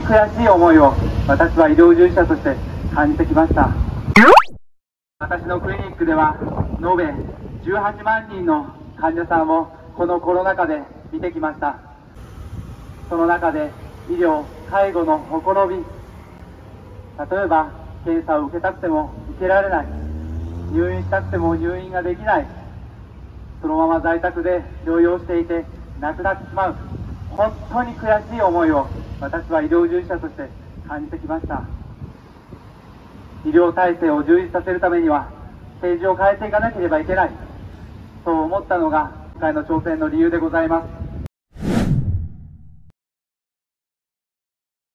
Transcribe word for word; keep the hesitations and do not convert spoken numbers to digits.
悔しい思いを私は医療従事者として感じてきました。私のクリニックでは延べじゅうはちまんにんの患者さんをこのコロナ禍で見てきました。その中で医療・介護のほころび、例えば検査を受けたくても受けられない、入院したくても入院ができない、そのまま在宅で療養していて亡くなってしまう、本当に悔しい思いを私は医療従事者として感じてきました。医療体制を充実させるためには政治を変えていかなければいけない、そう思ったのが今回の挑戦の理由でございます。